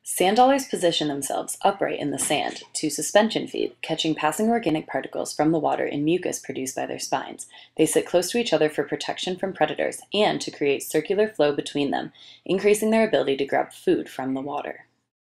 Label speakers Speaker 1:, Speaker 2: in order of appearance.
Speaker 1: Sand dollars position themselves upright in the sand to suspension feed, catching passing organic particles from the water and mucus produced by their spines. They sit close to each other for protection from predators and to create circular flow between them, increasing their ability to grab food from the water.